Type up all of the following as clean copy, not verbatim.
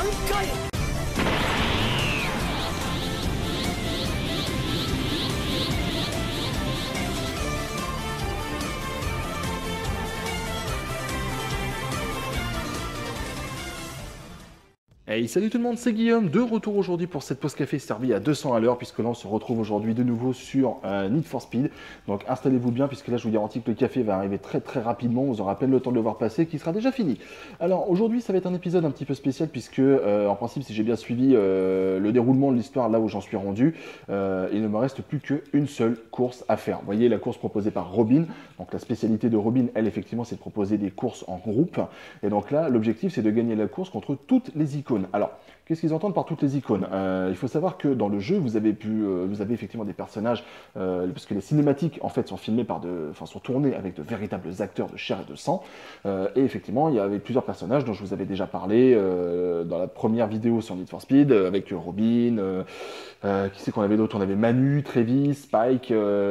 Hey, salut tout le monde, c'est Guillaume, de retour aujourd'hui pour cette pause café servie à 200 à l'heure, puisque là on se retrouve aujourd'hui de nouveau sur Need for Speed. Donc installez-vous bien, puisque là je vous garantis que le café va arriver très très rapidement, vous aurez à peine le temps de le voir passer, qui sera déjà fini. Alors aujourd'hui ça va être un épisode un petit peu spécial, puisque en principe si j'ai bien suivi le déroulement de l'histoire là où j'en suis rendu, il ne me reste plus qu'une seule course à faire. Vous voyez la course proposée par Robin, donc la spécialité de Robin, elle effectivement c'est de proposer des courses en groupe, et donc là l'objectif c'est de gagner la course contre toutes les icônes. Alors, qu'est-ce qu'ils entendent par toutes les icônes? Il faut savoir que dans le jeu, vous avez effectivement des personnages, parce que les cinématiques en fait sont filmées sont tournées avec de véritables acteurs de chair et de sang. Et effectivement, il y avait plusieurs personnages dont je vous avais déjà parlé dans la première vidéo sur Need for Speed, avec Robin. Qui c'est qu'on avait d'autres? On avait Manu, Travis, Spike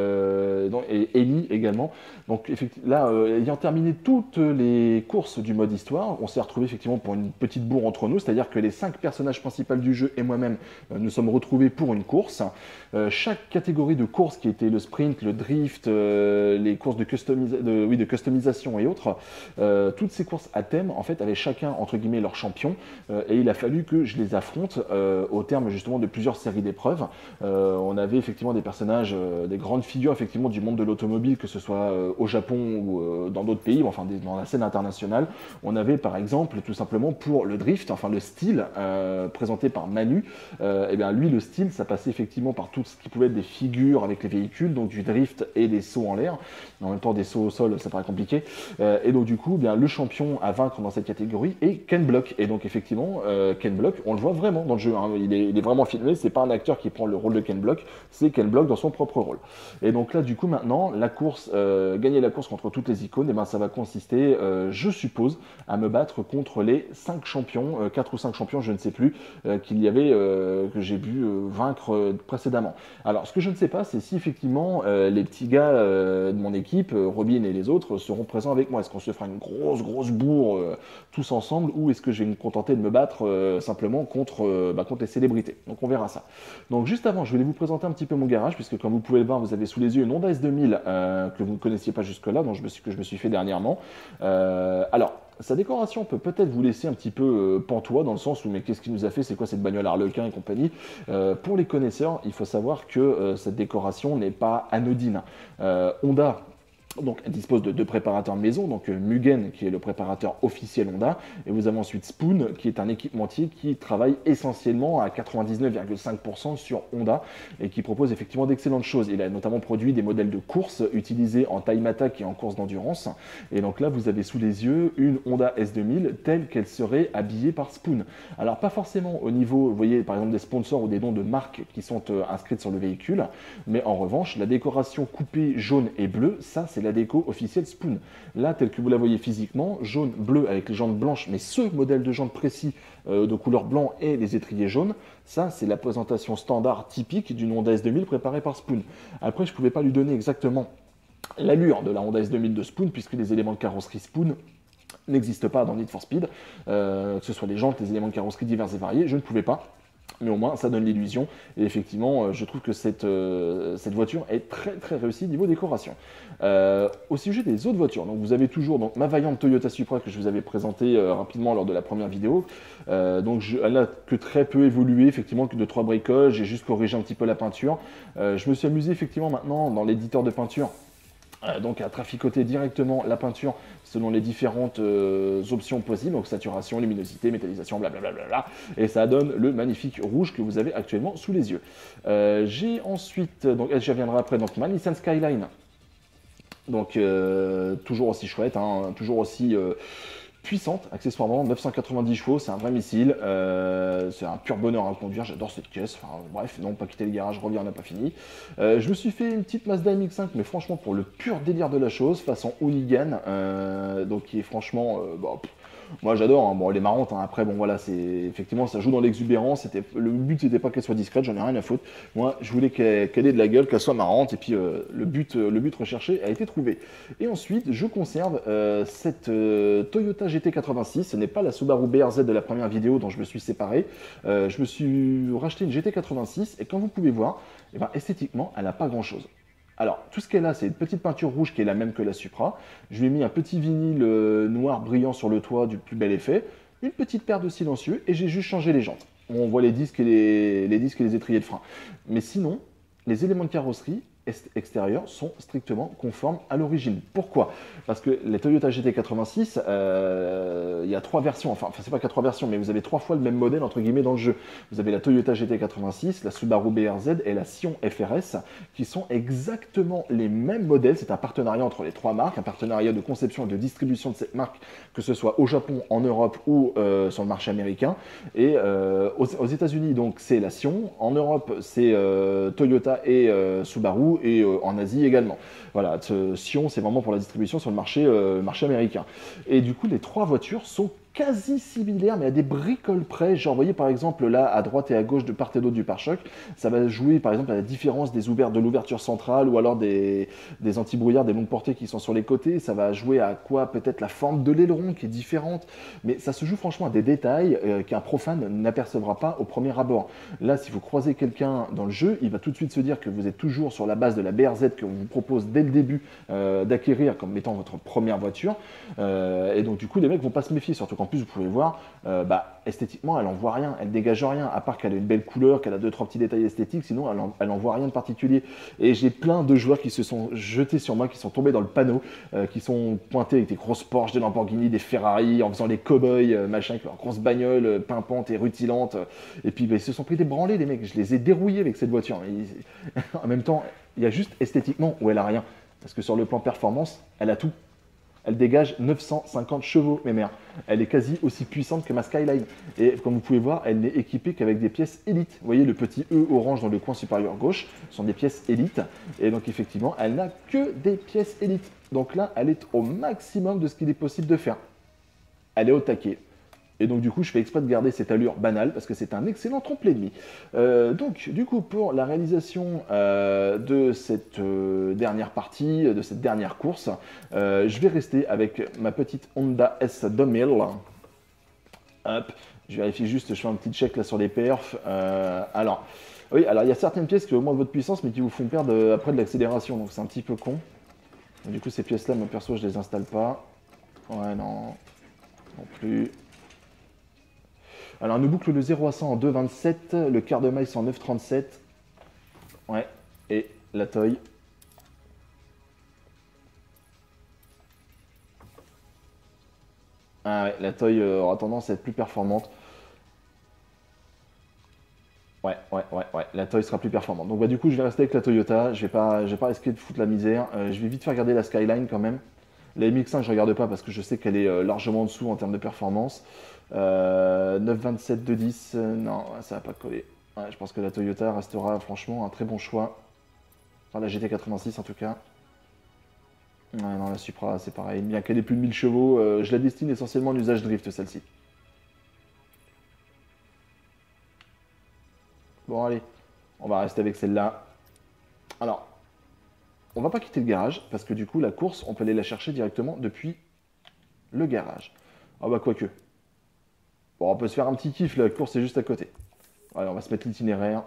et Ellie également. Donc là, ayant terminé toutes les courses du mode histoire, on s'est retrouvé effectivement pour une petite bourre entre nous, c'est-à-dire que les 5 personnages principaux du jeu et moi-même nous sommes retrouvés pour une course. Chaque catégorie de course qui était le sprint, le drift, les courses de customisation et autres, toutes ces courses à thème en fait avaient chacun entre guillemets leur champion et il a fallu que je les affronte au terme justement de plusieurs séries d'épreuves. On avait effectivement des personnages, des grandes figures effectivement du monde de l'automobile, que ce soit au Japon ou dans d'autres pays, enfin dans la scène internationale. On avait par exemple tout simplement pour le drift, enfin le style présenté par Manu, et bien lui le style ça passait effectivement par tout ce qui pouvait être des figures avec les véhicules, donc du drift et des sauts en l'air, en même temps des sauts au sol ça paraît compliqué, et donc du coup bien le champion à vaincre dans cette catégorie est Ken Block, et donc effectivement Ken Block on le voit vraiment dans le jeu, hein. Il est vraiment filmé, c'est pas un acteur qui prend le rôle de Ken Block, c'est Ken Block dans son propre rôle. Et donc là du coup maintenant la course, gagner la course contre toutes les icônes, et ben ça va consister je suppose à me battre contre les 5 champions, 4 ou 5 champions, je ne sais plus, qu'il y avait, que j'ai vu vaincre précédemment. Alors, ce que je ne sais pas, c'est si effectivement les petits gars de mon équipe, Robin et les autres, seront présents avec moi. Est-ce qu'on se fera une grosse bourre tous ensemble, ou est-ce que je vais me contenter de me battre simplement contre les célébrités? Donc, on verra ça. Donc, juste avant, je voulais vous présenter un petit peu mon garage, puisque comme vous pouvez le voir, vous avez sous les yeux une Honda S2000 que vous ne connaissiez pas jusque-là, que je me suis fait dernièrement. Alors, sa décoration peut-être vous laisser un petit peu pantois, dans le sens où mais qu'est-ce qu'il nous a fait, c'est quoi cette bagnole Harlequin et compagnie. Pour les connaisseurs, il faut savoir que cette décoration n'est pas anodine. Honda donc, elle dispose de 2 préparateurs maison, donc Mugen qui est le préparateur officiel Honda, et vous avez ensuite Spoon qui est un équipementier qui travaille essentiellement à 99,5% sur Honda et qui propose effectivement d'excellentes choses. Il a notamment produit des modèles de course utilisés en time attack et en course d'endurance. Et donc là, vous avez sous les yeux une Honda S2000 telle qu'elle serait habillée par Spoon. Alors pas forcément au niveau, vous voyez par exemple des sponsors ou des noms de marques qui sont inscrites sur le véhicule, mais en revanche, la décoration coupée jaune et bleue, ça c'est la déco officielle Spoon. Là, telle que vous la voyez physiquement, jaune, bleu avec les jantes blanches, mais ce modèle de jantes précis de couleur blanc et les étriers jaunes, ça c'est la présentation standard typique d'une Honda S2000 préparée par Spoon. Après, je ne pouvais pas lui donner exactement l'allure de la Honda S2000 de Spoon, puisque les éléments de carrosserie Spoon n'existent pas dans Need for Speed, que ce soit les jantes, les éléments de carrosserie divers et variés, je ne pouvais pas. Mais au moins ça donne l'illusion, et effectivement je trouve que cette voiture est très réussie niveau décoration. Au sujet des autres voitures, donc vous avez toujours donc, ma vaillante Toyota Supra que je vous avais présentée rapidement lors de la première vidéo. Elle n'a que très peu évolué, effectivement, que de 3 bricoles, j'ai juste corrigé un petit peu la peinture. Je me suis amusé effectivement maintenant dans l'éditeur de peinture, donc à traficoter directement la peinture selon les différentes options possibles, donc saturation, luminosité, métallisation, blablabla, et ça donne le magnifique rouge que vous avez actuellement sous les yeux. J'ai ensuite, donc j'y reviendrai après, donc ma Nissan Skyline, donc toujours aussi chouette, hein, toujours aussi puissante, accessoirement, 990 chevaux, c'est un vrai missile, c'est un pur bonheur à conduire, j'adore cette caisse, enfin bref, non, pas quitter le garage, reviens, on n'a pas fini. Je me suis fait une petite Mazda MX-5, mais franchement pour le pur délire de la chose, façon hooligan, donc qui est franchement, Moi j'adore, hein. Bon elle est marrante, hein. Après bon voilà, c'est effectivement ça joue dans l'exubérance, le but c'était pas qu'elle soit discrète, j'en ai rien à foutre. Moi je voulais qu'elle ait de la gueule, qu'elle soit marrante, et puis le but recherché a été trouvé. Et ensuite je conserve cette Toyota GT86, ce n'est pas la Subaru BRZ de la première vidéo dont je me suis séparé. Je me suis racheté une GT86 et comme vous pouvez voir, eh ben, esthétiquement elle n'a pas grand chose. Alors, tout ce qu'elle a, c'est une petite peinture rouge qui est la même que la Supra. Je lui ai mis un petit vinyle noir brillant sur le toit du plus bel effet, une petite paire de silencieux et j'ai juste changé les jantes. On voit les disques et les disques et les étriers de frein. Mais sinon, les éléments de carrosserie extérieurs sont strictement conformes à l'origine. Pourquoi? Parce que les Toyota GT86, il y a trois versions, enfin c'est pas qu'à trois versions, mais vous avez trois fois le même modèle entre guillemets dans le jeu. Vous avez la Toyota GT86, la Subaru BRZ et la Scion FRS, qui sont exactement les mêmes modèles. C'est un partenariat entre les trois marques, un partenariat de conception et de distribution de cette marque, que ce soit au Japon, en Europe ou sur le marché américain. Et aux États-Unis, donc c'est la Scion, en Europe c'est Toyota et Subaru, et en Asie également. Voilà, Sion, c'est vraiment pour la distribution sur le marché américain. Et du coup, les trois voitures sont quasi similaires, mais à des bricoles près. Genre, vous voyez par exemple là, à droite et à gauche, de part et d'autre du pare-choc, ça va jouer par exemple à la différence de l'ouverture centrale ou alors des anti-brouillards, des longues portées qui sont sur les côtés. Ça va jouer à quoi? Peut-être la forme de l'aileron qui est différente. Mais ça se joue franchement à des détails qu'un profane n'apercevra pas au premier abord. Là, si vous croisez quelqu'un dans le jeu, il va tout de suite se dire que vous êtes toujours sur la base de la BRZ qu'on vous propose dès le début d'acquérir comme étant votre première voiture. Et donc du coup, les mecs vont pas se méfier, surtout qu'en plus, vous pouvez voir, esthétiquement, elle en voit rien, elle dégage rien, à part qu'elle a une belle couleur, qu'elle a deux, trois petits détails esthétiques, sinon elle en voit rien de particulier. Et j'ai plein de joueurs qui se sont jetés sur moi, qui sont tombés dans le panneau, qui sont pointés avec des grosses Porsche, des Lamborghini, des Ferrari, en faisant les cow-boys, machin, avec leurs grosses bagnoles pimpantes et rutilantes. Et puis ils se sont pris des branlés, les mecs, je les ai dérouillés avec cette voiture. En même temps, il y a juste esthétiquement où elle a rien. Parce que sur le plan performance, elle a tout. Elle dégage 950 chevaux, mes mères. Elle est quasi aussi puissante que ma Skyline. Et comme vous pouvez voir, elle n'est équipée qu'avec des pièces élites. Vous voyez le petit E orange dans le coin supérieur gauche, ce sont des pièces élites. Et donc effectivement, elle n'a que des pièces élites. Donc là, elle est au maximum de ce qu'il est possible de faire. Elle est au taquet. Et donc du coup, je fais exprès de garder cette allure banale parce que c'est un excellent trompe-l'ennemi. Donc du coup, pour la réalisation de cette dernière partie, de cette dernière course, je vais rester avec ma petite Honda S2000. Hop, je vérifie juste, je fais un petit check là sur les perfs. Alors, oui, alors il y a certaines pièces qui augmentent votre puissance mais qui vous font perdre après de l'accélération, donc c'est un petit peu con. Donc, du coup, ces pièces-là, moi perso, je les installe pas. Ouais, non plus. Alors, on nous boucle le 0 à 100 en 2,27, le quart de maille c'est en 9,37. Ouais, et la toy. Ah ouais, la toy aura tendance à être plus performante. Ouais, la toy sera plus performante. Donc bah du coup, je vais rester avec la Toyota, je vais pas risquer de foutre la misère. Je vais vite faire regarder la Skyline quand même. La MX5, je regarde pas parce que je sais qu'elle est largement en dessous en termes de performance. 9,27, 2,10, non, ça va pas coller. Ouais, je pense que la Toyota restera franchement un très bon choix. Enfin, la GT86 en tout cas. Ouais, non, la Supra, c'est pareil. Bien qu'elle ait plus de 1000 chevaux, je la destine essentiellement en usage drift, celle-ci. Bon, allez, on va rester avec celle-là. Alors, on va pas quitter le garage, parce que du coup, la course, on peut aller la chercher directement depuis le garage. Ah bah, quoique. Bon, on peut se faire un petit kiff, la course est juste à côté. Allez, on va se mettre l'itinéraire.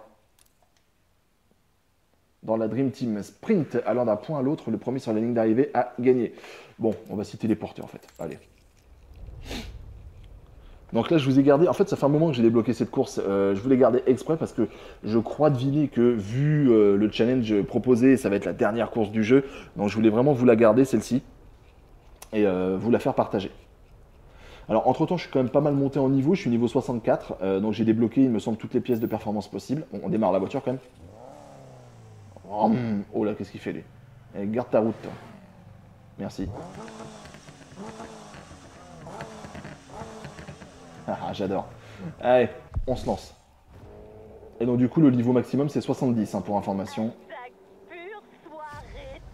Dans la Dream Team Sprint, allant d'un point à l'autre, le premier sur la ligne d'arrivée a gagné. Bon, on va s'y téléporter en fait. Allez. Donc là, je vous ai gardé. En fait, ça fait un moment que j'ai débloqué cette course. Je voulais garder exprès parce que je crois deviner que, vu le challenge proposé, ça va être la dernière course du jeu. Donc, je voulais vraiment vous la garder, celle-ci, et vous la faire partager. Alors, entre-temps, je suis quand même pas mal monté en niveau. Je suis niveau 64. Donc, j'ai débloqué, il me semble, toutes les pièces de performance possibles. Bon, on démarre la voiture quand même. Oh là, qu'est-ce qu'il fait, lui? Allez, garde ta route, toi. Merci. Ah, j'adore. Allez, on se lance. Et donc du coup, le niveau maximum, c'est 70, hein, pour information.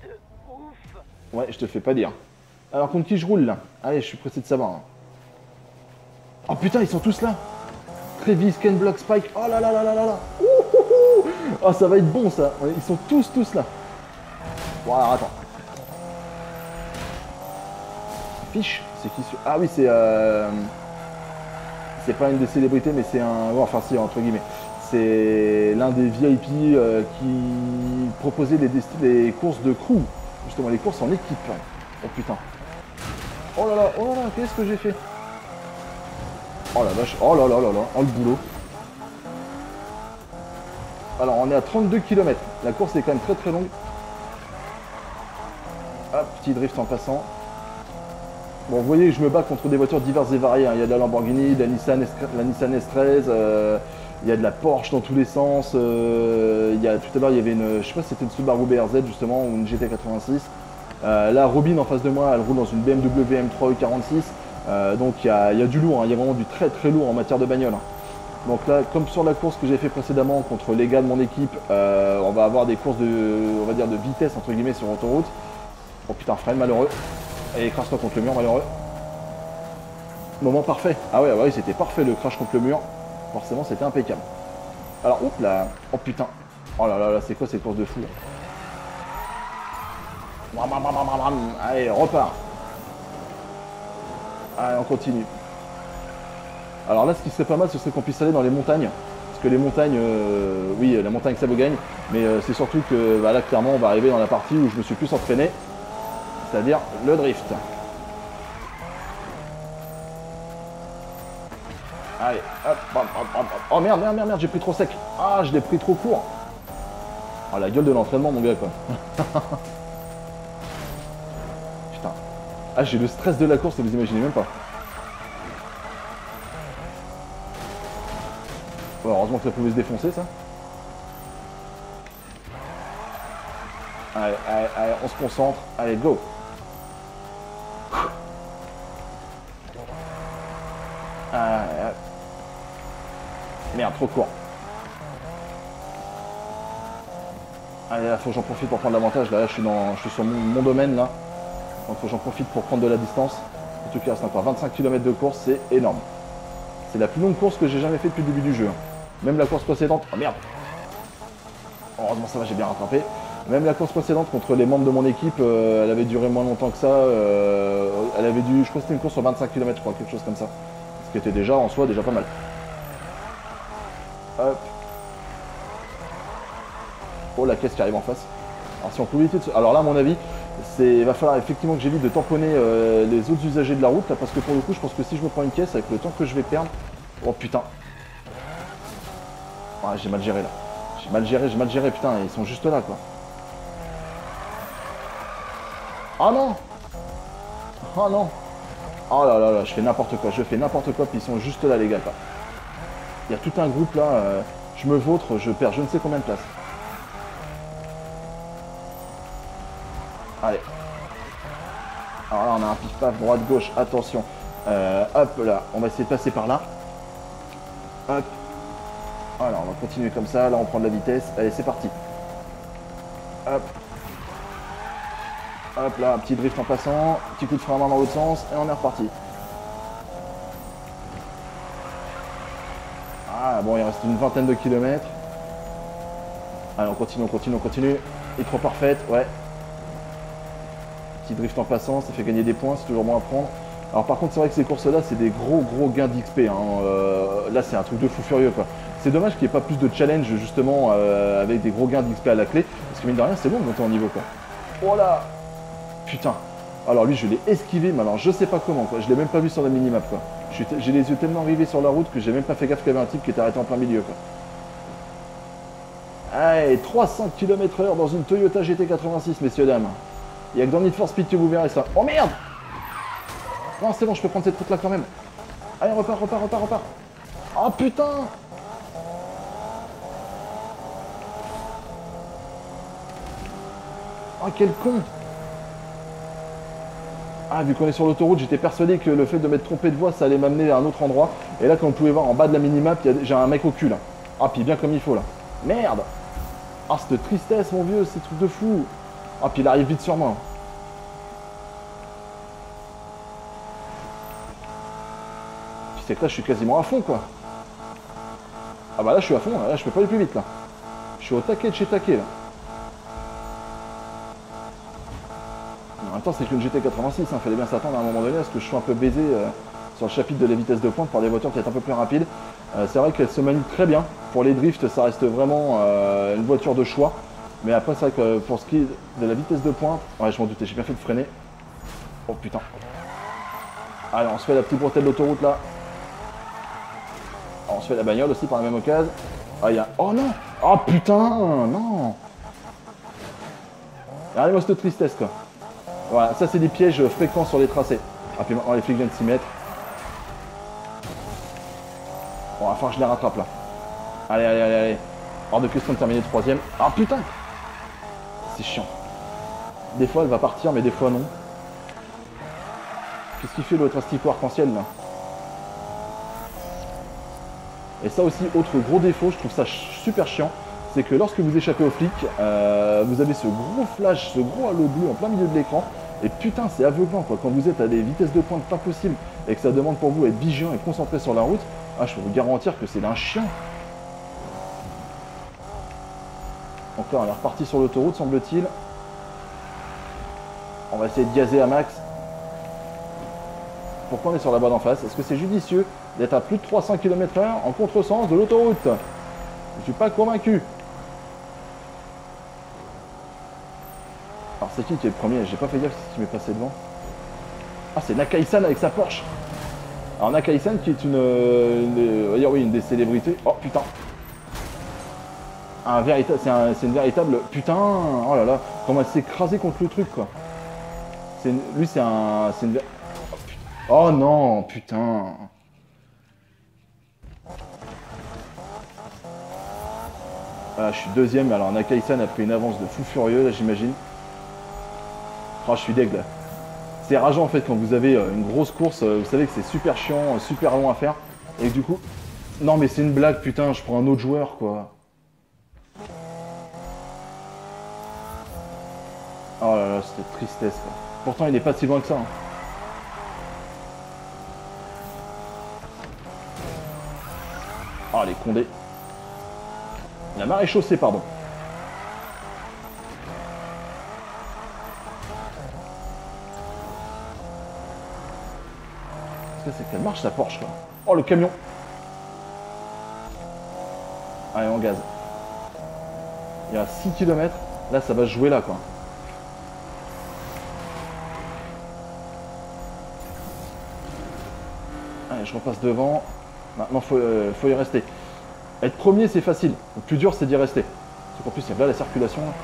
Ouais, je te fais pas dire. Alors, contre qui je roule, là? Allez, je suis pressé de savoir. Hein. Oh putain, ils sont tous là. Travis, Ken Block, Spike. Oh là là là là là là. Ouh, ouh, ouh. Oh, ça va être bon ça. Ils sont tous là. Bon, alors attends. Fiche, c'est qui ce... Ah oui, c'est... C'est pas une des célébrités, mais c'est un... Bon, enfin si, entre guillemets. C'est l'un des VIP qui proposait les courses de crew. Justement, les courses en équipe. Oh putain. Oh là là, qu'est-ce que j'ai fait? Oh la vache, oh là là là là, oh le boulot. Alors on est à 32 km. La course est quand même très très longue. Hop, petit drift en passant. Bon, vous voyez que je me bats contre des voitures diverses et variées. Hein. Il y a de la Lamborghini, de la Nissan S13, il y a de la Porsche dans tous les sens. Tout à l'heure, il y avait une, je sais pas si c'était une Subaru BRZ justement, ou une GT86. Là, Robin en face de moi, elle roule dans une BMW M3 E46. Donc il y a du lourd, hein. Il y a vraiment du très très lourd en matière de bagnole. Hein. Donc là, comme sur la course que j'ai fait précédemment contre les gars de mon équipe, on va avoir des courses on va dire de vitesse entre guillemets sur autoroute. Oh putain, freine malheureux. Et écrase-toi contre le mur malheureux. Moment parfait. Ah ouais, ouais, c'était parfait le crash contre le mur. Forcément, c'était impeccable. Alors, oups là. Oh putain. Oh là là, là c'est quoi cette course de fou? Allez, repart. Allez, on continue. Alors là, ce qui serait pas mal, ce serait qu'on puisse aller dans les montagnes. Parce que les montagnes, oui, la montagne ça vous gagne. Mais c'est surtout que bah, là, clairement, on va arriver dans la partie où je me suis plus entraîné. C'est-à-dire le drift. Allez, hop, hop, hop, hop. Oh merde, merde, merde, merde, j'ai pris trop sec. Ah, je l'ai pris trop court. Ah, la gueule de l'entraînement, mon gars, quoi. Putain. Ah, j'ai le stress de la course, vous imaginez même pas. Bon, heureusement que ça pouvait se défoncer, ça. Allez, allez, allez, on se concentre. Allez, go. Merde, trop court. Allez, là, faut que j'en profite pour prendre l'avantage. Là, je suis sur mon domaine, là. Donc, faut que j'en profite pour prendre de la distance. En tout cas, c'est encore 25 km de course, c'est énorme. C'est la plus longue course que j'ai jamais fait depuis le début du jeu. Même la course précédente... Oh merde. Heureusement, ça va, j'ai bien rattrapé. Même la course précédente contre les membres de mon équipe, elle avait duré moins longtemps que ça. Elle avait dû... Je crois que c'était une course sur 25 km, je crois, quelque chose comme ça. Ce qui était déjà, en soi, déjà pas mal. Hop. Oh, la caisse qui arrive en face. Alors, si on pouvait éviter de... Alors là, à mon avis, il va falloir effectivement que j'évite de tamponner les autres usagers de la route, là, parce que pour le coup, je pense que si je me prends une caisse, avec le temps que je vais perdre... Oh, putain. Ah, j'ai mal géré, là. J'ai mal géré, putain, ils sont juste là, quoi. Oh non. Oh non. Oh là là là, je fais n'importe quoi, puis ils sont juste là, les gars, quoi. Il y a tout un groupe, là, je me vautre, je perds je ne sais combien de place. Allez. Alors là, on a un pif-paf, droite-gauche, attention. Hop là, on va essayer de passer par là. Hop. Voilà, on va continuer comme ça, là on prend de la vitesse. Allez, c'est parti. Hop. Hop là, un petit drift en passant, petit coup de frein à main dans l'autre sens, et on est reparti. Ah bon, il reste une vingtaine de kilomètres. Allez, on continue, on continue, on continue. Et trop parfaite, ouais. Petit drift en passant, ça fait gagner des points, c'est toujours bon à prendre. Alors par contre, c'est vrai que ces courses-là, c'est des gros gains d'XP. Hein. Là, c'est un truc de fou furieux, quoi. C'est dommage qu'il n'y ait pas plus de challenge, justement, avec des gros gains d'XP à la clé. Parce que mine de rien, c'est bon de monter en niveau, quoi. Oh là. Putain. Alors lui, je l'ai esquivé, mais alors je sais pas comment, quoi. Je l'ai même pas vu sur la minimap, quoi. J'ai les yeux tellement rivés sur la route que j'ai même pas fait gaffe qu'il y avait un type qui était arrêté en plein milieu, quoi. Allez, 300 km/h dans une Toyota GT86, messieurs, dames. Il n'y a que dans Need for Speed que vous verrez ça. Oh merde! Non, c'est bon, je peux prendre cette route-là quand même. Allez, repars. Oh putain! Oh, quel con! Ah, vu qu'on est sur l'autoroute, j'étais persuadé que le fait de m'être trompé de voie, ça allait m'amener à un autre endroit. Et là, comme vous pouvez voir en bas de la minimap, j'ai un mec au cul, là. Ah, puis bien comme il faut, là. Merde! Ah, cette tristesse, mon vieux, c'est truc de fou. Ah, puis il arrive vite sur moi. Puis c'est que là je suis quasiment à fond quoi. Ah bah là je suis à fond, là je peux pas aller plus vite là. Je suis au taquet de chez taquet là. En même temps c'est qu'une GT86, hein. Fallait bien s'attendre à un moment donné à ce que je sois un peu baisé sur le chapitre de la vitesse de pointe par des voitures peut-être un peu plus rapides. C'est vrai qu'elle se manie très bien. Pour les drifts ça reste vraiment une voiture de choix. Mais après c'est vrai que pour ce qui est de la vitesse de pointe, ouais je m'en doutais, j'ai bien fait de freiner. Oh putain. Allez on se fait la petite bretelle d'autoroute là. On se fait la bagnole aussi par la même occasion. Ah, il y a... Oh non! Oh putain! Non! Regardez-moi cette tristesse quoi. Voilà, ça c'est des pièges fréquents sur les tracés. Ah puis maintenant les flics viennent s'y mettre. Bon, enfin je les rattrape là. Allez, allez, allez, allez. Hors de question de terminer troisième. Ah putain! C'est chiant. Des fois elle va partir mais des fois non. Qu'est-ce qu'il fait l'autre asticot arc-en-ciel là? Et ça aussi, autre gros défaut, je trouve ça super chiant, c'est que lorsque vous échappez aux flics, vous avez ce gros flash, ce gros halo bleu en plein milieu de l'écran, et putain c'est aveuglant quoi, quand vous êtes à des vitesses de pointe pas possibles, et que ça demande pour vous d'être vigilant et concentré sur la route, ah je peux vous garantir que c'est d'un chien. Donc là on est reparti sur l'autoroute semble-t-il. On va essayer de gazer à max. Pourquoi on est sur la voie d'en face? Est-ce que c'est judicieux d'être à plus de 300 km/h en contresens de l'autoroute? Je suis pas convaincu. Alors c'est qui est le premier? J'ai pas fait gaffe si tu m'es passé devant. Ah c'est Nakai-san avec sa Porsche. Alors Nakai-san qui est une des célébrités. Oh putain. C'est une véritable... Putain. Oh là là. Comment elle s'est écrasée contre le truc quoi. Lui c'est une... Oh non, putain. Ah, je suis deuxième, alors Nakai-san a pris une avance de fou furieux, là j'imagine. Oh, je suis deg là. C'est rageant en fait quand vous avez une grosse course, vous savez que c'est super chiant, super long à faire. Et du coup... Non mais c'est une blague, putain, je prends un autre joueur quoi. Oh là là, c'était tristesse quoi. Pourtant il n'est pas si loin que ça. Hein. Oh les condés. La maréchaussée, pardon. C'est qu'elle marche sa Porsche quoi. Oh le camion. Allez on gaz. Il y a 6 km. Là ça va se jouer là quoi. Allez je repasse devant. Maintenant faut y rester. Être premier c'est facile. Le plus dur c'est d'y rester. Parce qu'en plus il y a là la circulation. Là.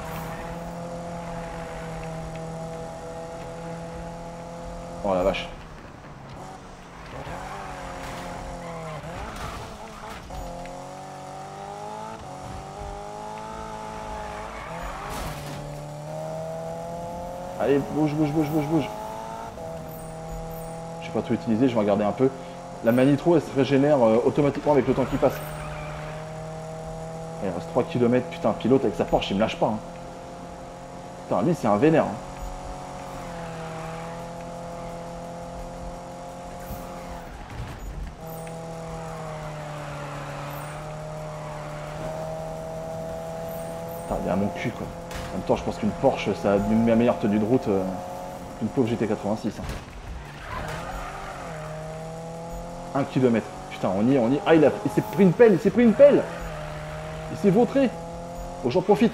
Oh la vache. Allez, bouge, bouge, bouge, bouge, bouge. Je vais pas tout utiliser, je vais regarder un peu. La manitro, elle se régénère automatiquement avec le temps qui passe. Il reste 3 km, putain, un pilote avec sa Porsche, il me lâche pas. Hein. Putain, lui, c'est un vénère. Hein. Putain, il est à mon cul, quoi. En même temps, je pense qu'une Porsche, ça a une meilleure tenue de route qu'une pauvre GT86. Hein. 1 km. Putain, on y est, on y est. Ah, il s'est pris une pelle, il s'est pris une pelle. Il s'est vautré. Oh, j'en profite.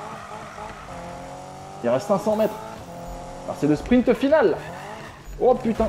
Il reste 500 mètres. Alors, c'est le sprint final. Oh, putain.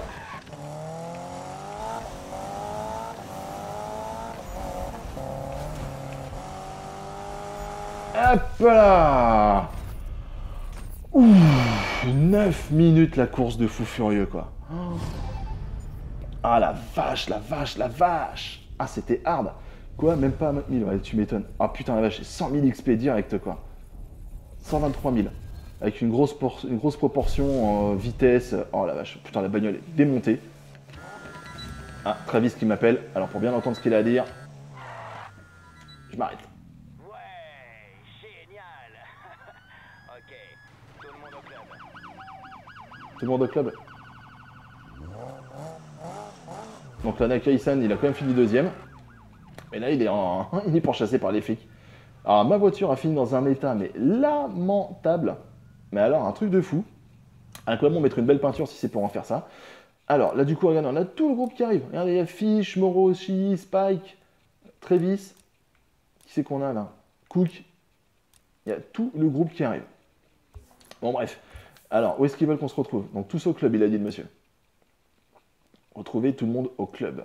Hop là. Ouh, 9 minutes la course de fou furieux, quoi. Ah, la vache, la vache, la vache. Ah, c'était hard. Quoi, même pas 1000, ouais, tu m'étonnes. Ah putain, la vache, j'ai 100 000 XP direct, quoi. 123 000. Avec une grosse proportion vitesse. Oh la vache, putain, la bagnole est démontée. Ah, Travis qui m'appelle. Alors, pour bien entendre ce qu'il a à dire, je m'arrête. Ouais, génial. Ok, tout le monde au club. Tout le monde au club. Donc là, Nakai-san, il a quand même fini deuxième. Mais là, il est, il est pourchassé par les flics. Alors, ma voiture a fini dans un état, mais lamentable. Mais alors, un truc de fou. Incroyablement, mettre une belle peinture si c'est pour en faire ça. Alors, là, du coup, regardez, on a tout le groupe qui arrive. Regardez, il y a Fish, Moroshi, Spike, Travis. Qui c'est qu'on a là? Cook. Il y a tout le groupe qui arrive. Bon, bref. Alors, où est-ce qu'ils veulent qu'on se retrouve? Donc, tous au club, il a dit le monsieur. Retrouver tout le monde au club.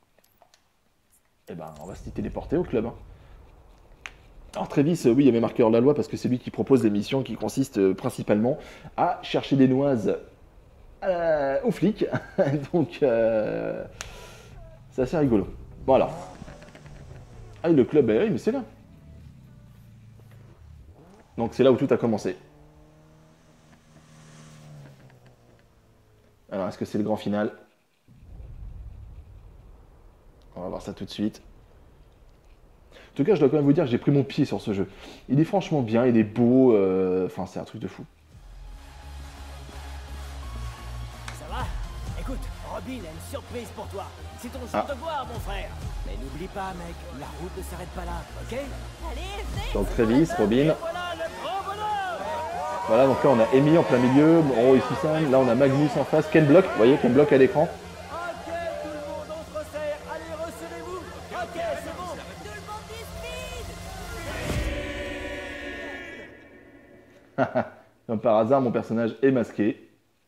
Eh ben, on va se téléporter au club. Hein. Alors, Travis, oui, il y avait marqué hors la loi parce que c'est lui qui propose des missions qui consistent principalement à chercher des noises aux flics. Donc, c'est assez rigolo. Voilà. Ah, le club, oui, mais c'est là. Donc, c'est là où tout a commencé. Alors, est-ce que c'est le grand final? On va voir ça tout de suite. En tout cas, je dois quand même vous dire que j'ai pris mon pied sur ce jeu. Il est franchement bien, il est beau, enfin, c'est un truc de fou. Ça va? Écoute, Robin a une surprise pour toi. C'est ton jour de gloire, mon frère. Mais n'oublie pas, mec, la route ne s'arrête pas là, ok? Allez, venez. Donc Travis, Robin. Et voilà le grand bonheur! Voilà, donc là on a Amy en plein milieu, Moro ici, là on a Magnus en face, Ken Block, vous voyez, Ken Block à l'écran. Ok, tout le monde, on se resserre. Allez, recevez-vous. Ok, c'est bon. Tout le monde dit speed. Comme par hasard, mon personnage est masqué.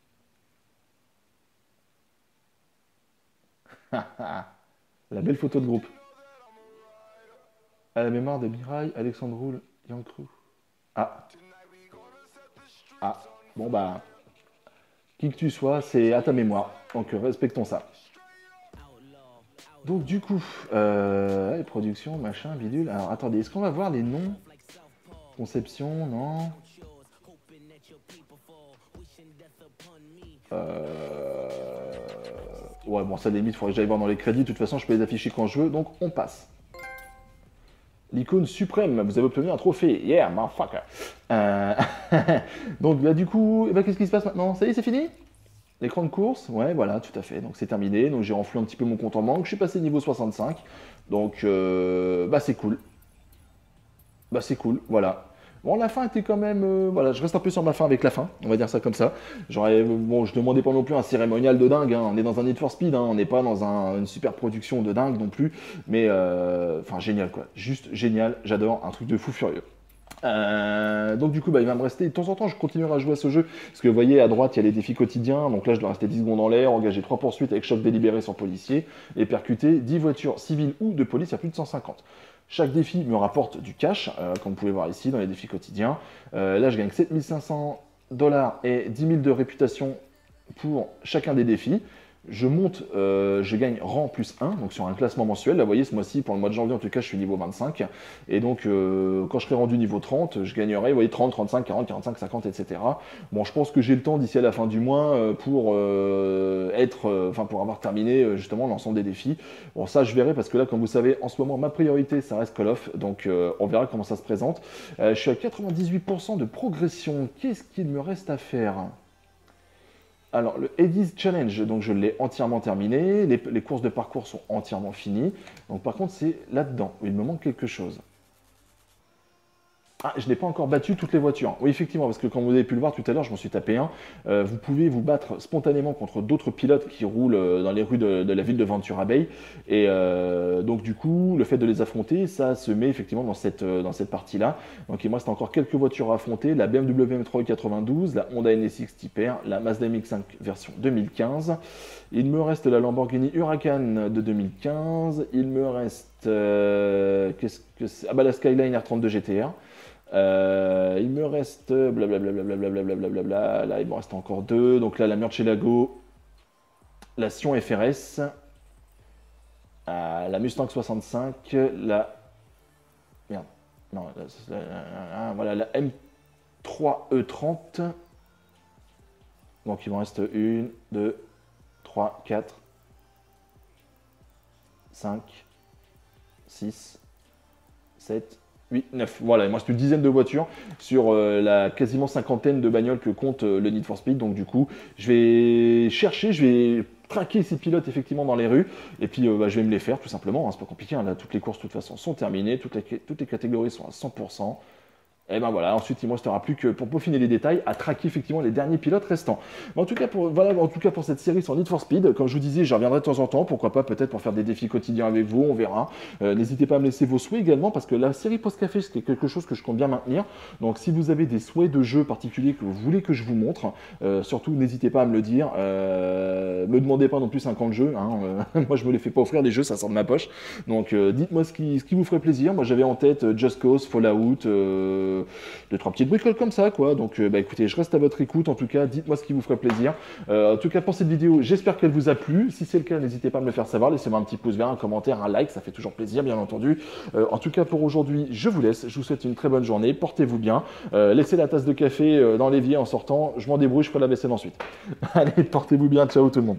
La belle photo de groupe. À la mémoire de Mirai, Alexandre Roule, Yankru. Ah. Ah. Bon bah. Qui que tu sois, c'est à ta mémoire. Donc respectons ça. Donc du coup, les productions, machin, bidule. Alors attendez, est-ce qu'on va voir les noms? Conception, non. Ouais, bon, ça limite, il faudrait que j'aille voir dans les crédits. De toute façon, je peux les afficher quand je veux, donc on passe. L'icône suprême, vous avez obtenu un trophée. Yeah, motherfucker. Donc, bah, du coup, bah, qu'est-ce qui se passe maintenant? Ça y est, c'est fini? L'écran de course? Ouais, voilà, tout à fait. Donc, c'est terminé. Donc, j'ai renfloué un petit peu mon compte en banque. Je suis passé niveau 65. Donc, bah, c'est cool. Bah, c'est cool, voilà. Bon, la fin était quand même... voilà, je reste un peu sur ma fin avec la fin, on va dire ça comme ça. Bon, je demandais pas non plus un cérémonial de dingue, hein. On est dans un Need for Speed, hein. On n'est pas dans une super production de dingue non plus. Mais, enfin, génial quoi. Juste génial, j'adore, un truc de fou furieux. Donc du coup, bah, il va me rester, de temps en temps, je continuerai à jouer à ce jeu, parce que vous voyez, à droite, il y a les défis quotidiens, donc là, je dois rester 10 secondes en l'air, engager 3 poursuites avec choc délibéré sur policier, et percuter 10 voitures civiles ou de police à plus de 150. Chaque défi me rapporte du cash, comme vous pouvez voir ici, dans les défis quotidiens. Là, je gagne 7500 $ et 10 000 de réputation pour chacun des défis. Je monte, je gagne rang plus 1, donc sur un classement mensuel. Là, vous voyez, ce mois-ci, pour le mois de janvier, en tout cas, je suis niveau 25. Et donc, quand je serai rendu niveau 30, je gagnerai, vous voyez, 30, 35, 40, 45, 50, etc. Bon, je pense que j'ai le temps d'ici à la fin du mois pour pour avoir terminé justement l'ensemble des défis. Bon, ça, je verrai parce que là, comme vous savez, en ce moment, ma priorité, ça reste Call of. Donc, on verra comment ça se présente. Je suis à 98% de progression. Qu'est-ce qu'il me reste à faire ? Alors, le Eddie's Challenge, donc je l'ai entièrement terminé. Les courses de parcours sont entièrement finies. Donc, par contre, c'est là-dedans où il me manque quelque chose. Ah, je n'ai pas encore battu toutes les voitures. Oui, effectivement, parce que comme vous avez pu le voir tout à l'heure, je m'en suis tapé un. Vous pouvez vous battre spontanément contre d'autres pilotes qui roulent dans les rues de la ville de Ventura Bay. Et donc, du coup, le fait de les affronter, ça se met effectivement dans cette partie-là. Donc, il me reste encore quelques voitures à affronter. La BMW M3 92, la Honda NSX Type R, la Mazda MX-5 version 2015. Il me reste la Lamborghini Huracan de 2015. Il me reste... qu'est-ce que c'est? Ah bah la Skyline R32 GTR. Il me reste blablabla, là il me reste encore deux, donc là la Murcielago, la Sion FRS, la Mustang 65, voilà la M3 E30, donc il m'en reste 1, 2, 3, 4, 5, 6, 7, 8, 9. Voilà, il me reste une dizaine de voitures sur la quasiment cinquantaine de bagnoles que compte le Need for Speed. Donc du coup, je vais chercher, je vais traquer ces pilotes effectivement dans les rues. Et puis bah, je vais me les faire tout simplement, hein, c'est pas compliqué, hein, là toutes les courses de toute façon sont terminées, toutes les catégories sont à 100%. Et ben voilà, ensuite il ne restera plus que pour peaufiner les détails, à traquer effectivement les derniers pilotes restants. Mais en tout cas pour cette série sur Need for Speed, comme je vous disais, j'y reviendrai de temps en temps, pourquoi pas peut-être pour faire des défis quotidiens avec vous, on verra. N'hésitez pas à me laisser vos souhaits également, parce que la série Pause Café, c'est quelque chose que je compte bien maintenir. Donc si vous avez des souhaits de jeux particuliers que vous voulez que je vous montre, surtout n'hésitez pas à me le dire. Me demandez pas non plus 50 jeux, hein, moi je me les fais pas offrir des jeux, ça sort de ma poche. Donc dites-moi ce qui vous ferait plaisir. Moi j'avais en tête Just Cause, Fallout, 2-3 petites bricoles comme ça, quoi. Donc, bah, écoutez, je reste à votre écoute. En tout cas, dites-moi ce qui vous ferait plaisir. En tout cas, pour cette vidéo, j'espère qu'elle vous a plu. Si c'est le cas, n'hésitez pas à me le faire savoir. Laissez-moi un petit pouce vert, un commentaire, un like. Ça fait toujours plaisir, bien entendu. En tout cas, pour aujourd'hui, je vous laisse. Je vous souhaite une très bonne journée. Portez-vous bien. Laissez la tasse de café dans l'évier en sortant. Je m'en débrouille. Je ferai la vaisselle ensuite. Allez, portez-vous bien. Ciao, tout le monde.